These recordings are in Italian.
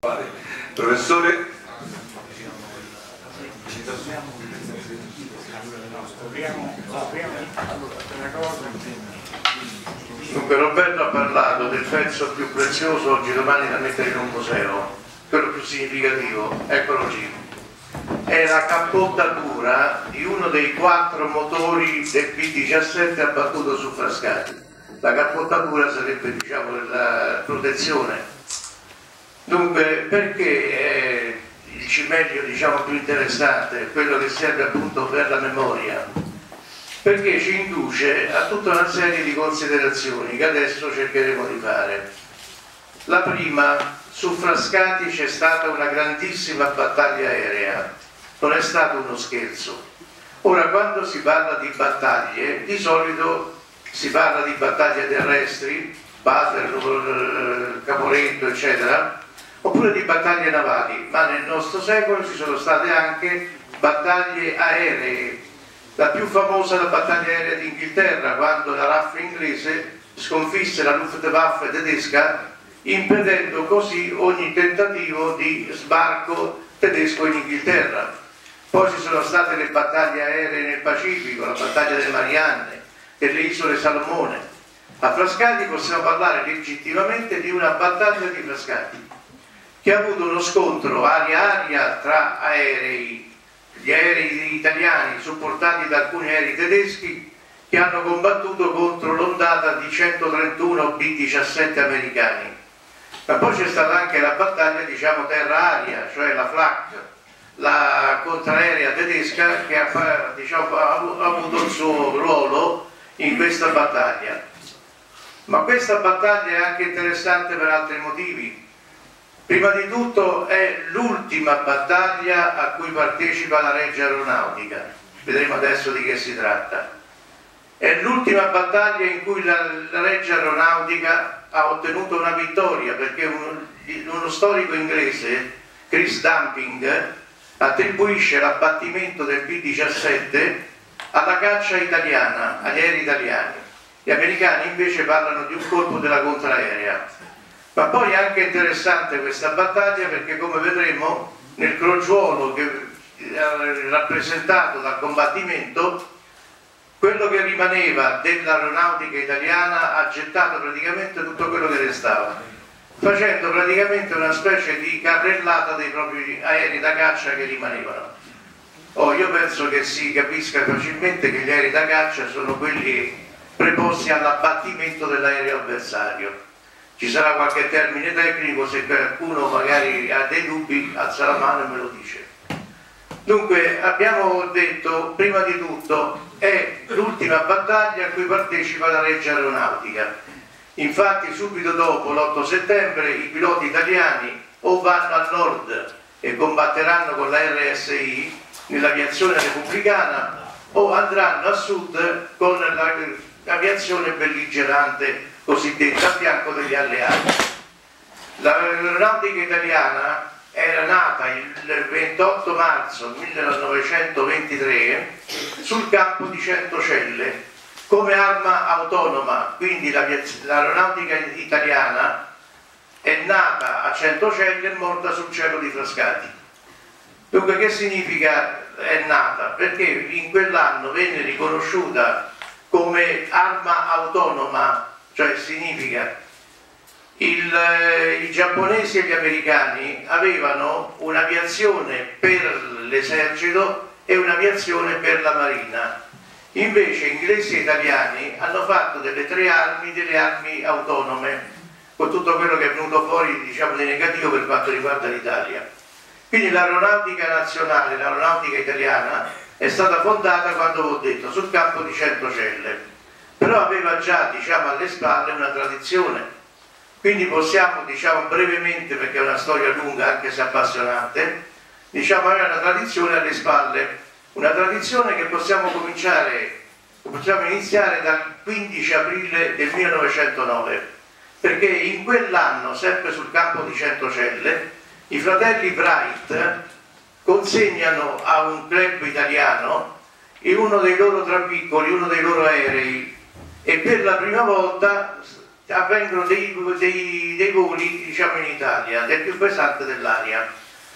Professore? Dunque, Roberto ha parlato del pezzo più prezioso oggi domani da mettere in un museo, quello più significativo, eccolo lì. È la cappottatura di uno dei 4 motori del P-17 abbattuto su Frascati. La cappottatura sarebbe, diciamo, la protezione. Dunque, perché il cimelio, diciamo, più interessante, quello che serve appunto per la memoria? Perché ci induce a tutta una serie di considerazioni che adesso cercheremo di fare. La prima, su Frascati c'è stata una grandissima battaglia aerea, non è stato uno scherzo. Ora, quando si parla di battaglie, di solito si parla di battaglie terrestri, Waterloo, Caporetto, eccetera, oppure di battaglie navali, ma nel nostro secolo ci sono state anche battaglie aeree. La più famosa è la battaglia aerea d'Inghilterra, quando la RAF inglese sconfisse la Luftwaffe tedesca, impedendo così ogni tentativo di sbarco tedesco in Inghilterra. Poi ci sono state le battaglie aeree nel Pacifico, la battaglia delle Marianne, delle isole Salomone. A Frascati possiamo parlare legittimamente di una battaglia di Frascati, che ha avuto uno scontro aria-aria tra aerei, gli aerei italiani supportati da alcuni aerei tedeschi che hanno combattuto contro l'ondata di 131 B-17 americani. Ma poi c'è stata anche la battaglia, diciamo, terra-aria, cioè la Flak, la contraerea tedesca, che ha, diciamo, ha avuto il suo ruolo in questa battaglia. Ma questa battaglia è anche interessante per altri motivi. Prima di tutto è l'ultima battaglia a cui partecipa la Regia Aeronautica, vedremo adesso di che si tratta. È l'ultima battaglia in cui la Regia Aeronautica ha ottenuto una vittoria, perché uno storico inglese, Chris Dumping, attribuisce l'abbattimento del P-17 alla caccia italiana, agli aerei italiani. Gli americani invece parlano di un colpo della contraerea. Ma poi è anche interessante questa battaglia perché, come vedremo, nel crogiuolo che è rappresentato dal combattimento, quello che rimaneva dell'aeronautica italiana ha gettato praticamente tutto quello che restava, facendo praticamente una specie di carrellata dei propri aerei da caccia che rimanevano. Io penso che si capisca facilmente che gli aerei da caccia sono quelli preposti all'abbattimento dell'aereo avversario. Ci sarà qualche termine tecnico, se qualcuno magari ha dei dubbi alza la mano e me lo dice. Dunque, abbiamo detto, prima di tutto, è l'ultima battaglia a cui partecipa la Regia Aeronautica. Infatti subito dopo, l'8 settembre, i piloti italiani o vanno al nord e combatteranno con la RSI nell'aviazione repubblicana, o andranno a sud con l'aviazione belligerante cosiddetta a fianco degli alleati. L'aeronautica italiana era nata il 28 marzo 1923 sul campo di Centocelle come arma autonoma, quindi l'aeronautica italiana è nata a Centocelle e morta sul cielo di Frascati. Dunque, che significa è nata? Perché in quell'anno venne riconosciuta come arma autonoma, cioè significa i giapponesi e gli americani avevano un'aviazione per l'esercito e un'aviazione per la marina. Invece inglesi e italiani hanno fatto delle armi autonome, con tutto quello che è venuto fuori, diciamo, di negativo per quanto riguarda l'Italia. Quindi l'aeronautica nazionale, l'aeronautica italiana, è stata fondata, quando ho detto, sul campo di Centocelle, però aveva già, diciamo, alle spalle una tradizione. Quindi possiamo, diciamo, brevemente, perché è una storia lunga anche se appassionante, diciamo, avere una tradizione alle spalle, una tradizione che possiamo iniziare dal 15 aprile del 1909, perché in quell'anno, sempre sul campo di Centocelle, i fratelli Wright consegnano a un club italiano uno dei loro trapiccoli, uno dei loro aerei, e per la prima volta avvengono dei voli, diciamo, in Italia, del più pesante dell'aria.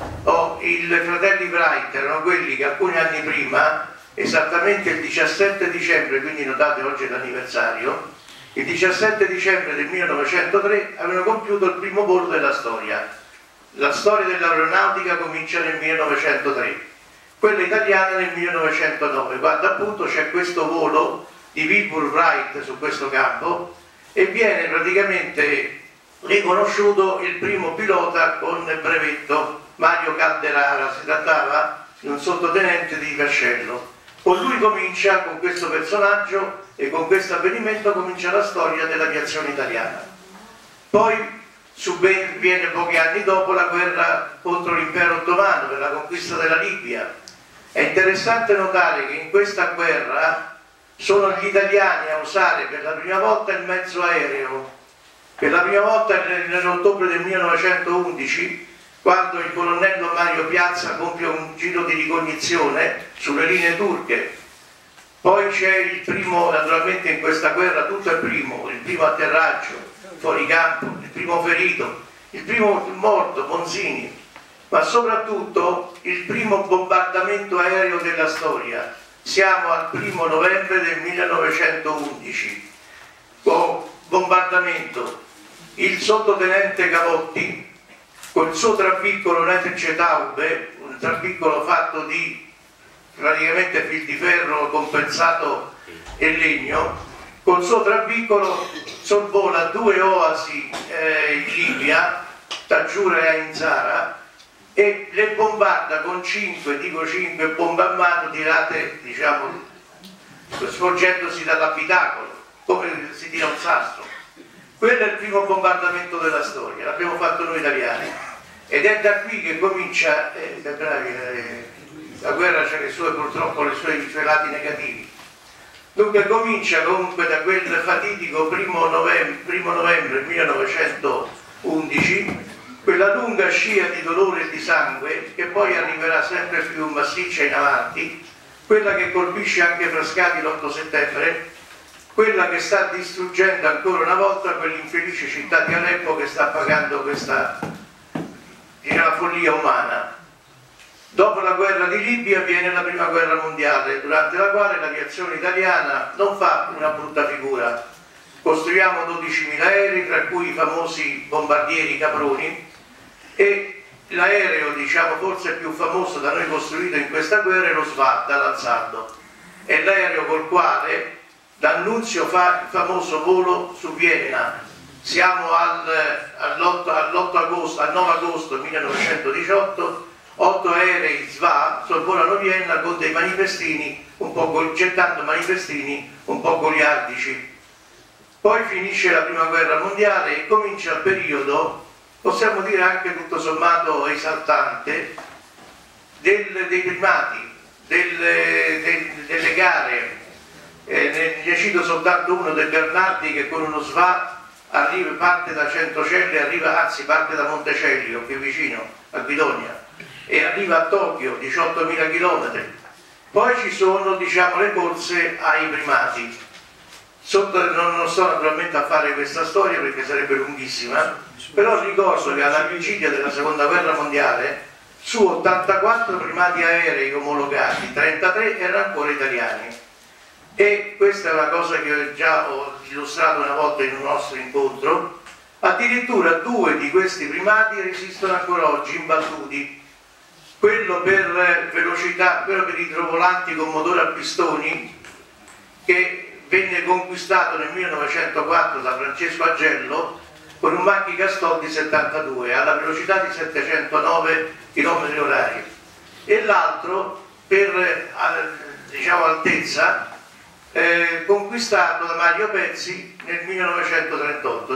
I fratelli Wright erano quelli che alcuni anni prima, esattamente il 17 dicembre, quindi notate oggi è l'anniversario, il 17 dicembre del 1903 avevano compiuto il primo volo della storia. La storia dell'aeronautica comincia nel 1903, quella italiana nel 1909, quando appunto c'è questo volo di Wilbur Wright su questo campo e viene praticamente riconosciuto il primo pilota con brevetto, Mario Calderara. Si trattava di un sottotenente di vascello. Con lui comincia, con questo personaggio e con questo avvenimento, comincia la storia dell'aviazione italiana. Poi viene pochi anni dopo la guerra contro l'impero ottomano per la conquista della Libia. È interessante notare che in questa guerra sono gli italiani a usare per la prima volta il mezzo aereo. Per la prima volta nell'ottobre del 1911, quando il colonnello Mario Piazza compie un giro di ricognizione sulle linee turche. Poi c'è il primo, naturalmente in questa guerra tutto è primo, il primo atterraggio fuori campo, il primo ferito, il primo morto, Bonzini, ma soprattutto il primo bombardamento aereo della storia. Siamo al 1° novembre del 1911. Bombardamento. Il sottotenente Gavotti col suo trapiccolo Netrice Taube, un trapiccolo fatto di praticamente fil di ferro compensato e legno, col suo trapiccolo sorvola 2 oasi in Libia, Taggiura e Ain Zara, e le bombarda con 5 bombe a mano tirate, diciamo, svolgendosi dall'abitacolo, come si tira un sasso. Quello è il primo bombardamento della storia, l'abbiamo fatto noi italiani. Ed è da qui che comincia, la guerra c'ha purtroppo i suoi lati negativi. Dunque comincia comunque da quel fatidico 1° novembre 1911, quella lunga scia di dolore e di sangue che poi arriverà sempre più massiccia in avanti, quella che colpisce anche Frascati l'8 settembre, quella che sta distruggendo ancora una volta quell'infelice città di Aleppo che sta pagando questa follia umana. Dopo la guerra di Libia viene la prima guerra mondiale, durante la quale l'aviazione italiana non fa una brutta figura. Costruiamo 12.000 aerei, tra cui i famosi bombardieri Caproni, e l'aereo, diciamo, forse più famoso da noi costruito in questa guerra è lo SVA dall'Ansaldo. È l'aereo col quale D'Annunzio fa il famoso volo su Vienna. Siamo al 9 agosto 1918, 8 aerei SVA sorvolano Vienna con dei manifestini, gettando manifestini un po' goliardici. Poi finisce la prima guerra mondiale e comincia il periodo, possiamo dire anche tutto sommato esaltante, dei primati, delle gare. Ne cito soltanto uno del Bernardi che con uno SVA parte da Centocelle, parte da Montecelio, qui vicino a Guidonia, e arriva a Tokyo, 18.000 km. Poi ci sono, diciamo, le corse ai primati. Non sto naturalmente a fare questa storia perché sarebbe lunghissima, però ricordo che alla vigilia della seconda guerra mondiale su 84 primati aerei omologati, 33 erano ancora italiani. E questa è una cosa che già ho illustrato una volta in un nostro incontro. Addirittura 2 di questi primati resistono ancora oggi imbattuti. Quello per velocità, quello per idrovolanti con motore a pistoni, che venne conquistato nel 1904 da Francesco Agello con un Macchi Castoldi 72 alla velocità di 709 km/h, e l'altro per, diciamo, altezza, conquistato da Mario Pezzi nel 1938,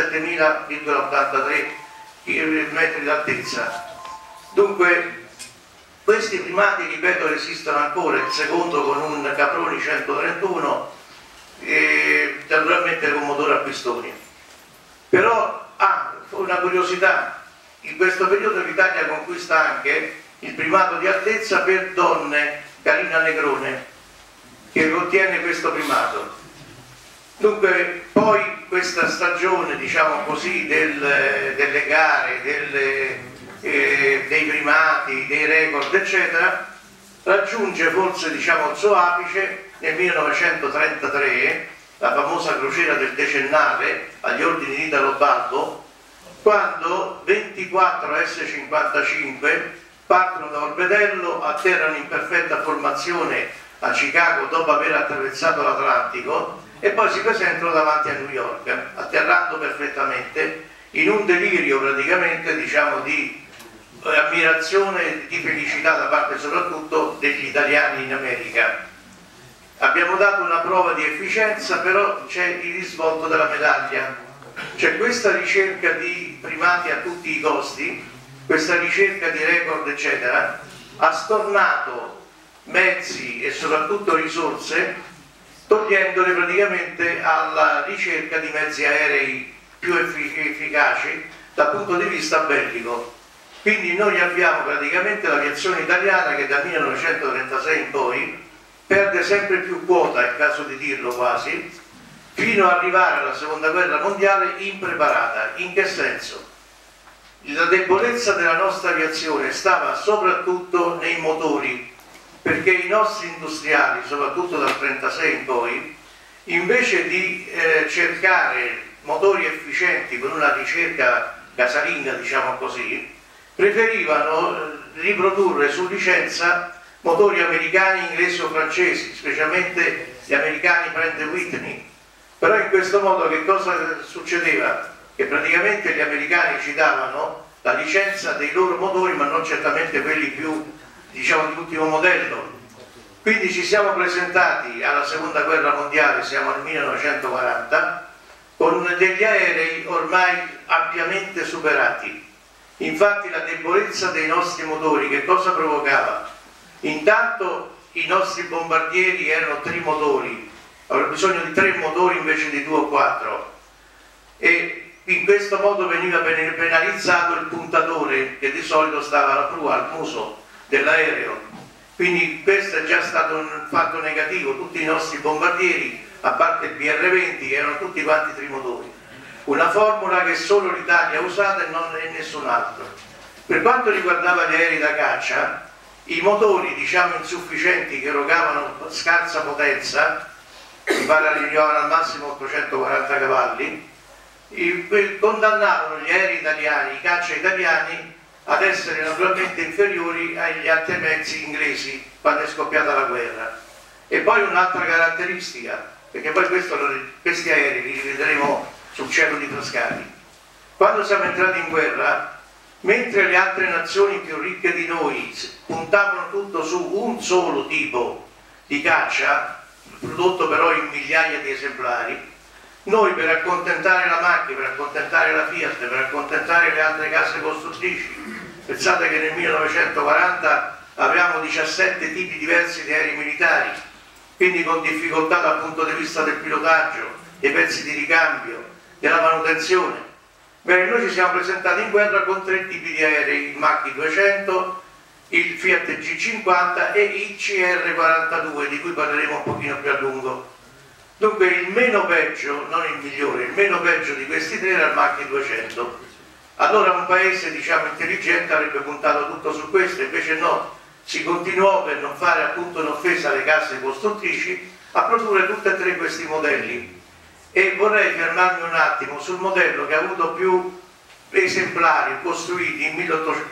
17.083 metri d'altezza. Dunque questi primati, ripeto, resistono ancora, il secondo con un Caproni 131 naturalmente con motore a pistoni. Però una curiosità, in questo periodo l'Italia conquista anche il primato di altezza per donne, Carina Negrone, che ottiene questo primato. Dunque poi questa stagione, diciamo così, delle gare, dei primati, dei record, eccetera, raggiunge forse, diciamo, il suo apice nel 1933, la famosa crociera del decennale agli ordini di Italo Balbo, quando 24 S-55 partono da Orbetello, atterrano in perfetta formazione a Chicago dopo aver attraversato l'Atlantico e poi si presentano davanti a New York, atterrando perfettamente in un delirio praticamente, diciamo, di ammirazione, di felicità da parte soprattutto degli italiani in America. Abbiamo dato una prova di efficienza, però c'è il risvolto della medaglia. C'è questa ricerca di primati a tutti i costi, questa ricerca di record, eccetera, ha stornato mezzi e soprattutto risorse, togliendole praticamente alla ricerca di mezzi aerei più efficaci dal punto di vista bellico. Quindi noi abbiamo praticamente l'aviazione italiana che dal 1936 in poi perde sempre più quota, è il caso di dirlo quasi, fino ad arrivare alla seconda guerra mondiale impreparata. In che senso? La debolezza della nostra aviazione stava soprattutto nei motori, perché i nostri industriali, soprattutto dal 1936 in poi, invece di cercare motori efficienti con una ricerca casalinga, diciamo così, preferivano riprodurre su licenza motori americani, inglesi o francesi, specialmente gli americani Pratt & Whitney. Però in questo modo che cosa succedeva? Che praticamente gli americani ci davano la licenza dei loro motori, ma non certamente quelli più, diciamo, di ultimo modello. Quindi ci siamo presentati alla seconda guerra mondiale, siamo nel 1940, con degli aerei ormai ampiamente superati. Infatti la debolezza dei nostri motori che cosa provocava? Intanto i nostri bombardieri erano trimotori, avevano bisogno di 3 motori invece di 2 o 4, e in questo modo veniva penalizzato il puntatore che di solito stava alla prua, al muso dell'aereo. Quindi questo è già stato un fatto negativo. Tutti i nostri bombardieri, a parte il BR-20, erano tutti quanti trimotori. Una formula che solo l'Italia ha usata e nessun altro. Per quanto riguardava gli aerei da caccia, i motori, diciamo, insufficienti, che erogavano scarsa potenza, mi pare arrivavano al massimo 840 cavalli, condannavano gli aerei italiani, i caccia italiani, ad essere naturalmente inferiori agli altri mezzi inglesi quando è scoppiata la guerra. E poi un'altra caratteristica, perché poi questi aerei li rivedremo sul cielo di Frascati. Quando siamo entrati in guerra, mentre le altre nazioni più ricche di noi puntavano tutto su un solo tipo di caccia, prodotto però in migliaia di esemplari, noi per accontentare la Macchi, per accontentare la Fiat, per accontentare le altre case costruttrici, pensate che nel 1940 avevamo 17 tipi diversi di aerei militari, quindi con difficoltà dal punto di vista del pilotaggio, dei pezzi di ricambio, della manutenzione. Bene, noi ci siamo presentati in guerra con 3 tipi di aerei, il Macchi 200, il Fiat G50 e il CR42, di cui parleremo un pochino più a lungo. Dunque il meno peggio, non il migliore, il meno peggio di questi 3 era il Macchi 200. Allora un paese, diciamo, intelligente avrebbe puntato tutto su questo, invece no, si continuò, per non fare appunto un'offesa alle case costruttrici, a produrre tutti e 3 questi modelli. E vorrei fermarmi un attimo sul modello che ha avuto più esemplari costruiti in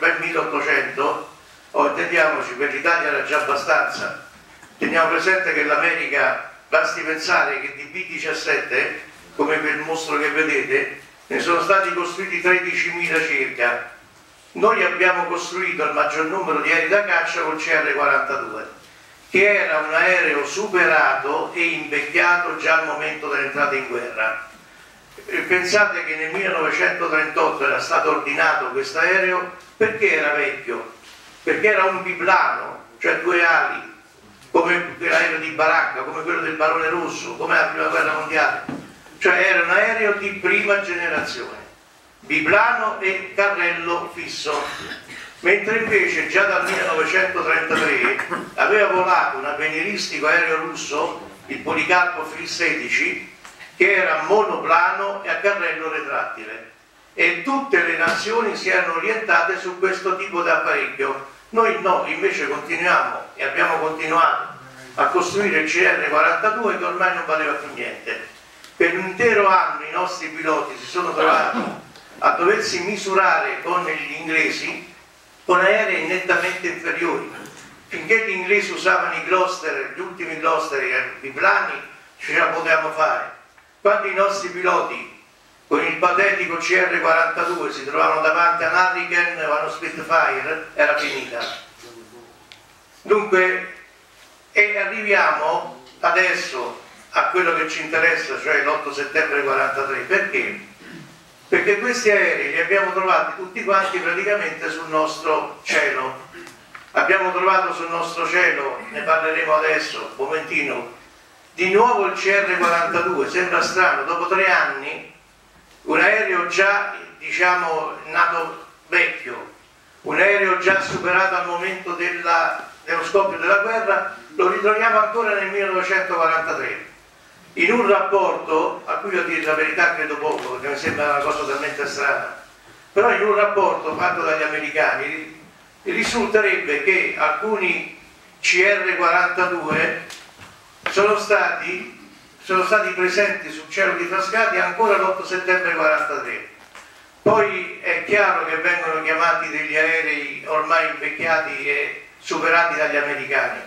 1800, intendiamoci, per l'Italia era già abbastanza. Teniamo presente che l'America, basti pensare che di B-17, come quel mostro che vedete, ne sono stati costruiti 13.000 circa. Noi abbiamo costruito il maggior numero di aerei da caccia col CR-42, che era un aereo superato e invecchiato già al momento dell'entrata in guerra. Pensate che nel 1938 era stato ordinato questo aereo perché era vecchio, perché era un biplano, cioè 2 ali, come l'aereo di Baracca, come quello del Barone Rosso, come la prima guerra mondiale, cioè era un aereo di prima generazione, biplano e carrello fisso, mentre invece già dal 1933 aveva volato un avveniristico aereo russo, il Policarpo Fil-16, che era monoplano e a carrello retrattile, e tutte le nazioni si erano orientate su questo tipo di apparecchio. Noi no, invece continuiamo e abbiamo continuato a costruire il CR-42 che ormai non valeva più niente. Per un intero anno i nostri piloti si sono trovati a doversi misurare con gli inglesi con aerei nettamente inferiori. Finché gli inglesi usavano i Gloster, gli ultimi Gloster, i plani, ce la potevamo fare. Quando i nostri piloti con il patetico CR-42 si trovavano davanti a un Hurricane o a uno Spitfire, era finita. Dunque, e arriviamo adesso a quello che ci interessa, cioè l'8 settembre 43. Perché? Perché questi aerei li abbiamo trovati tutti quanti praticamente sul nostro cielo. Abbiamo trovato sul nostro cielo, ne parleremo adesso, un momentino, di nuovo il CR-42. Sembra strano, dopo 3 anni un aereo già, diciamo, nato vecchio, un aereo già superato al momento dello scoppio della guerra, lo ritroviamo ancora nel 1943 in un rapporto a cui, a dire la verità, credo poco, perché mi sembra una cosa talmente strana, però in un rapporto fatto dagli americani risulterebbe che alcuni CR-42 sono stati presenti sul cielo di Frascati ancora l'8 settembre 43. Poi è chiaro che vengono chiamati degli aerei ormai invecchiati e superati dagli americani.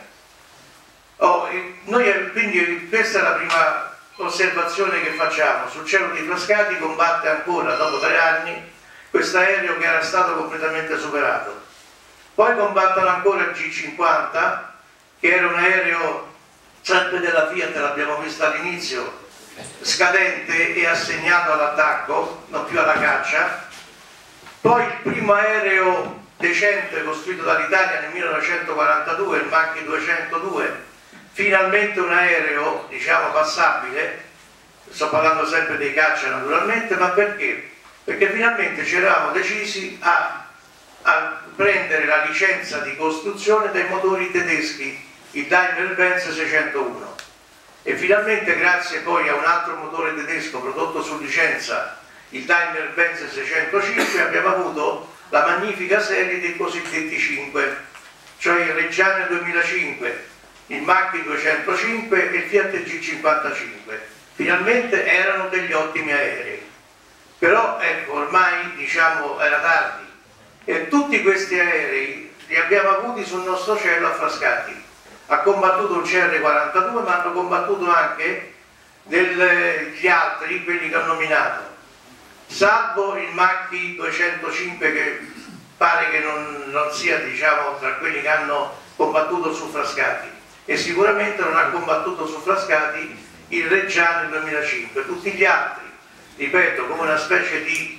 Quindi questa è la prima osservazione che facciamo. Sul cielo di Frascati combatte ancora, dopo 3 anni, questo aereo che era stato completamente superato. Poi combattono ancora il G50, che era un aereo sempre della Fiat, l'abbiamo visto all'inizio, scadente e assegnato all'attacco, non più alla caccia. Poi il primo aereo decente costruito dall'Italia nel 1942, il Mach 202, finalmente un aereo, diciamo, passabile. Sto parlando sempre dei caccia naturalmente, ma perché? Perché finalmente ci eravamo decisi a prendere la licenza di costruzione dei motori tedeschi, il Daimler-Benz 601, e finalmente, grazie poi a un altro motore tedesco prodotto su licenza, il Daimler-Benz 605, abbiamo avuto la magnifica serie dei cosiddetti 5, cioè il Reggiane 2005, il Mach 205 e il Fiat G55. Finalmente erano degli ottimi aerei, però ecco, ormai, diciamo, era tardi, e tutti questi aerei li abbiamo avuti sul nostro cielo a Frascati. Ha combattuto un CR-42, ma hanno combattuto anche gli altri, quelli che ho nominato, salvo il Mach 205, che pare che non sia, diciamo, tra quelli che hanno combattuto su Frascati, e sicuramente non ha combattuto su Frascati il Reggiane 2005. Tutti gli altri, ripeto, come una specie di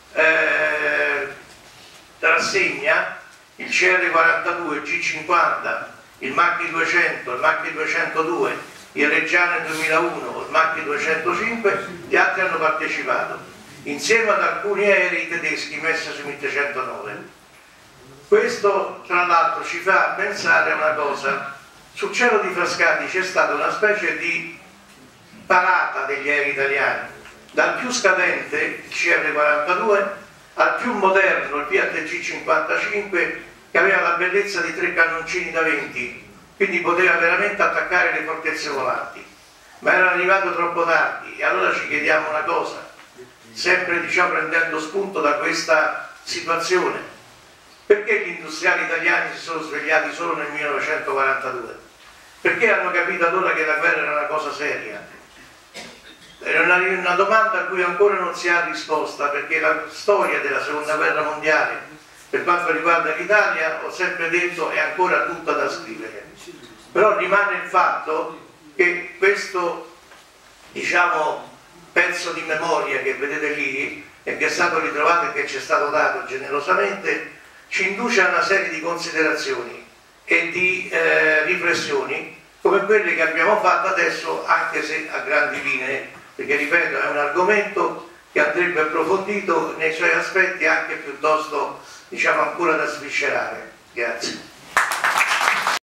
rassegna, il CR-42, il G50, il Mach 200, il Mach 202, il Reggiane 2001, il Mach 205, gli altri hanno partecipato, insieme ad alcuni aerei tedeschi messi su MiG-109. Questo, tra l'altro, ci fa pensare a una cosa. Sul cielo di Frascati c'è stata una specie di parata degli aerei italiani, dal più scadente, il CR-42, al più moderno, il Fiat G55, che aveva la bellezza di 3 cannoncini da 20, quindi poteva veramente attaccare le fortezze volanti, ma era arrivato troppo tardi. E allora ci chiediamo una cosa, sempre, diciamo, prendendo spunto da questa situazione: perché gli industriali italiani si sono svegliati solo nel 1942? Perché hanno capito allora che la guerra era una cosa seria? È una domanda a cui ancora non si ha risposta, perché la storia della seconda guerra mondiale, per quanto riguarda l'Italia, ho sempre detto, è ancora tutta da scrivere. Però rimane il fatto che questo, diciamo, pezzo di memoria che vedete lì e che è stato ritrovato e che ci è stato dato generosamente, ci induce a una serie di considerazioni e di riflessioni come quelle che abbiamo fatto adesso, anche se a grandi linee, perché, ripeto, è un argomento che andrebbe approfondito nei suoi aspetti anche piuttosto, diciamo, ancora da sviscerare. Grazie.